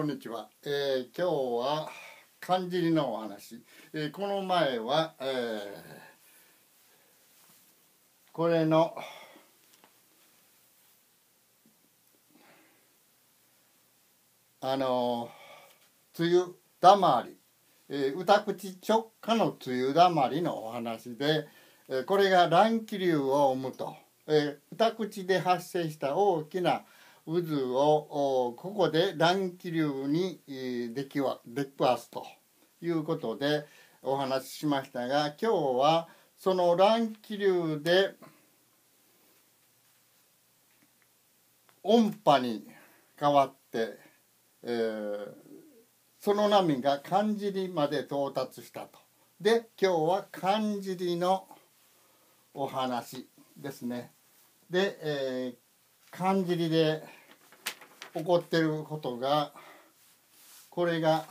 こんにちは。今日は漢字のお話。この前は、これの梅雨だまり、歌口直下の梅雨だまりのお話で、これが乱気流を生むと、歌口で発生した大きな渦をここで乱気流に出来わすということでお話ししましたが、今日はその乱気流で音波に変わって、その波が漢尻まで到達したと。で今日は漢尻のお話ですね。で、漢尻で起こっていることが、これが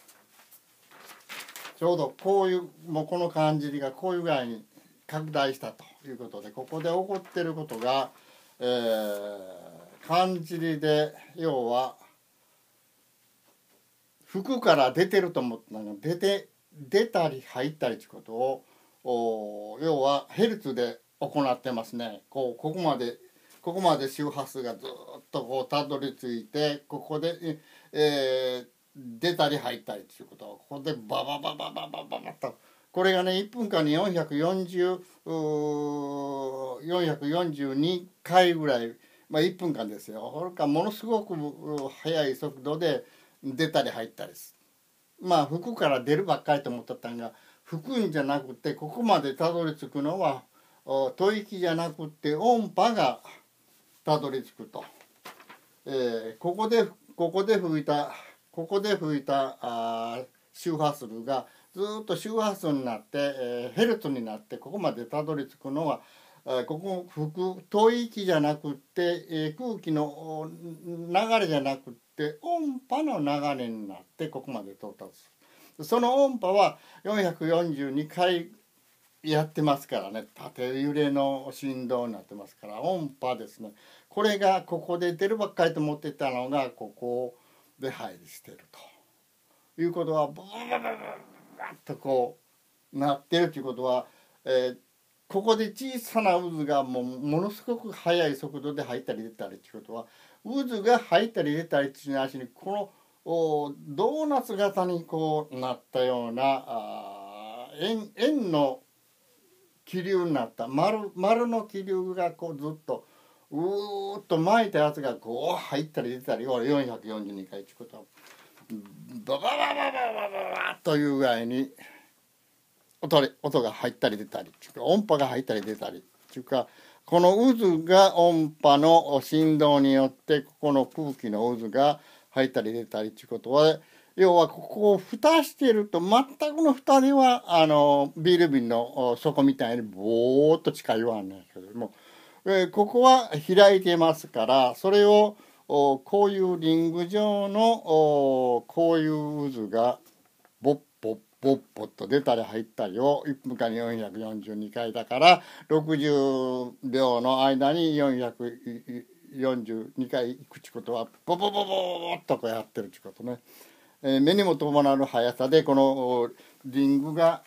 ちょうどこういう、もうこの漢尻がこういう具合に拡大したということで、ここで起こっていることが、漢尻で要は服から出てると思ったのが出たり入ったりということを要はヘルツで行ってますね。ここまで周波数がずっとこうたどり着いて、ここで、出たり入ったりということをここでババババババババと、これがね1分間に442回ぐらい、1分間ですよ。これかものすごく速い速度で出たり入ったりする。服から出るばっかりと思ってたんが、吹くんじゃなくて、ここまでたどり着くのは吐息じゃなくて音波がたどり着くと。ここで吹いた周波数がずっと周波数になって、ヘルツになってここまでたどり着くのは、ここ吹く吐息じゃなくって、空気の流れじゃなくって音波の流れになってここまで到達する。その音波は442回やってますからね、縦揺れの振動になってますから音波ですね。これがここで出るばっかりと思ってたのがここで入りしているということは、ブワーッとこうなってるということは、ここで小さな渦がものすごく速い速度で入ったり出たりということは、渦が入ったり出たりっていう足にこのドーナツ型にこうなったような円の気流になった丸の気流がこうずっとうーっと巻いたやつがこう入ったり出たりを442回ということは、ババババババババという具合に音が入ったり出たり、音波が入ったり出たりというか、この渦が音波の振動によってここの空気の渦が入ったり出たりということは、要はここを蓋していると全くの蓋ではビール瓶の底みたいにボーっと近いわんですけども、ここは開いてますから、それをこういうリング状のこういう渦がボッボッボッボッと出たり入ったりを1分間に442回だから60秒の間に442回いくちことはボボボボッとこうやってるちことね。目にも伴う速さでこのリングが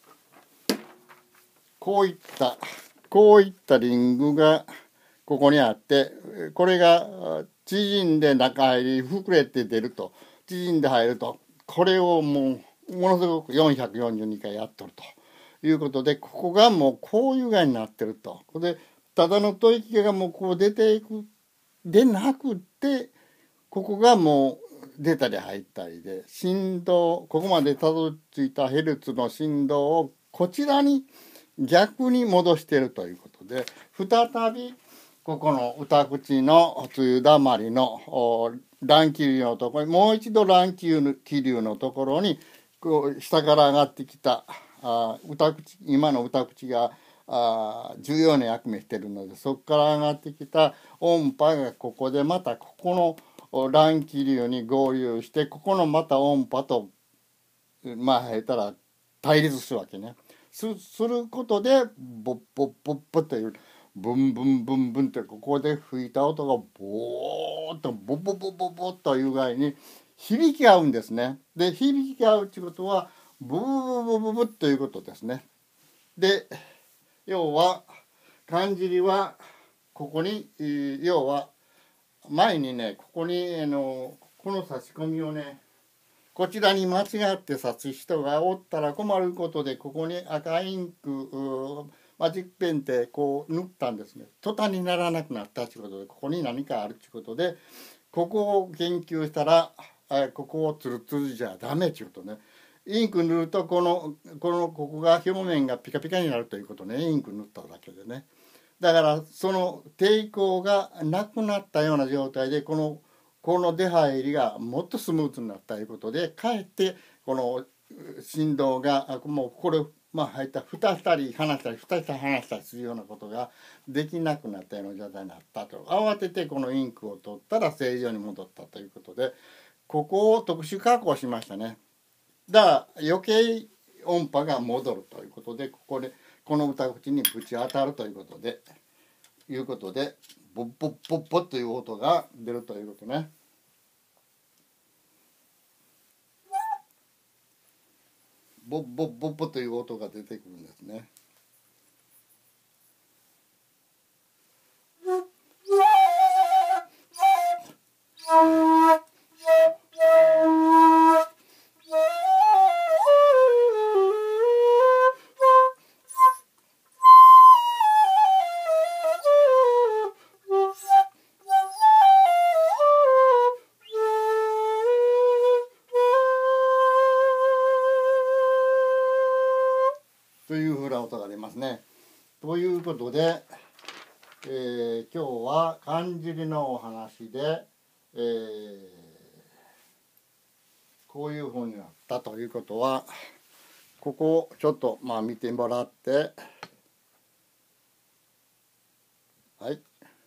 こういったリングがここにあって、これが縮んで中入り膨れて出ると、縮んで入ると、これをものすごく442回やっとるということで、ここがもうこういう具合になってると。でただの吐息がもうこう出ていくでなくって、ここがもう出たり入ったりで、振動、ここまでたどり着いたヘルツの振動をこちらに逆に戻しているということで、再びここの歌口の梅雨だまりの乱気流のところに、もう一度乱気流のところにこう下から上がってきた今の歌口が重要な役目しているので、そこから上がってきた音波がここでまたここの乱気流に合流して、ここのまた音波と下手ら対立するわけね。することでボッボッボッボッというブンブンブンブンってここで吹いた音がボーッとボボボボボッという具合に響きが合うんですね。で響きが合うということはブブブブブブということですね。で要は漢字りはここに要は前にねここにこの差し込みをねこちらに間違って刺す人がおったら困ることでここに赤インクマジックペンでこう塗ったんですね。途端にならなくなったということでここに何かあるということでここを研究したらここをツルツルじゃダメということね。インク塗るとここが表面がピカピカになるということね。インク塗っただけでね。だからその抵抗がなくなったような状態でこの出入りがもっとスムーズになったということでかえってこの振動がもうこれ入った蓋したり離したり蓋したり離したりするようなことができなくなったような状態になったと。慌ててこのインクを取ったら正常に戻ったということでここを特殊加工しましたね。だから余計音波が戻るということでこの歌口にぶち当たるということでボッボッボッボッという音が出るということね。ボッボッボッボという音が出てくるんですね。というふうな音が出ますね。ということで、今日は漢字りのお話で、こういうふうになったということはここをちょっと見てもらってはい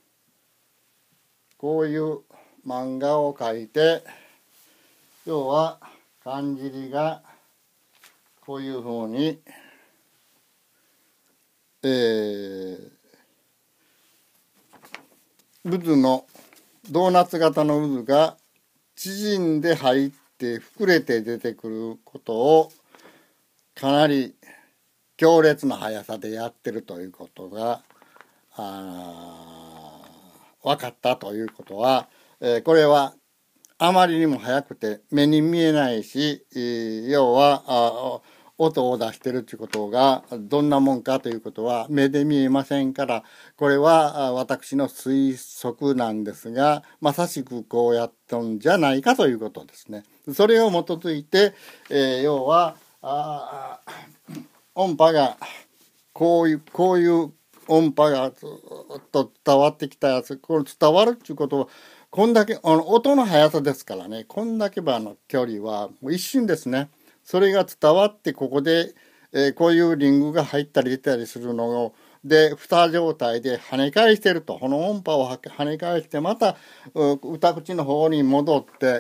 こういう漫画を描いて要は漢字りがこういうふうに渦のドーナツ型の渦が縮んで入って膨れて出てくることをかなり強烈な速さでやってるということが分かったということは、これはあまりにも速くて目に見えないし、要は音を出してるということがどんなもんかということは目で見えませんからこれは私の推測なんですがまさしくこうやったんじゃないかということですね。それを基づいて、要は音波がこういう音波がずっと伝わってきたやつこれ伝わるっていうことはこんだけ音の速さですからねこんだけの距離はもう一瞬ですね。それが伝わってここで、こういうリングが入ったり出たりするのをで蓋状態で跳ね返してるとこの音波を跳ね返してまた歌口の方に戻って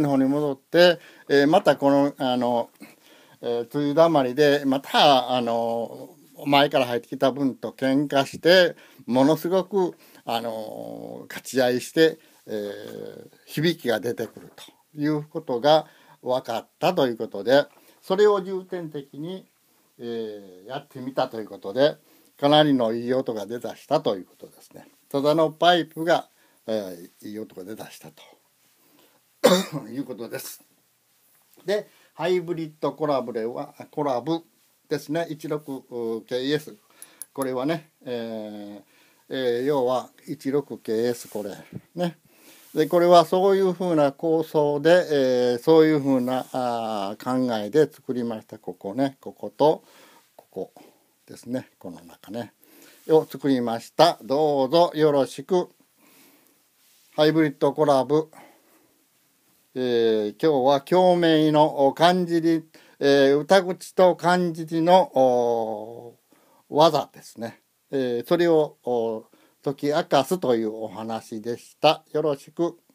またこのつゆだまりでまた前から入ってきた分と喧嘩してものすごく勝ち合いして、響きが出てくるということが分かったということでそれを重点的に、やってみたということでかなりのいい音が出だしたということですね。ただのパイプが、いい音が出だしたということです。でハイブリッドコラブですね 16KS これはね、要は 16KS これねでこれはそういうふうな構想で、そういうふうな考えで作りました。こことここですねこの中ねを作りました。どうぞよろしく。ハイブリッドコラブ、今日は共鳴の漢字り、歌口と漢字りの技ですね、それを解き明かすというお話でした。よろしく。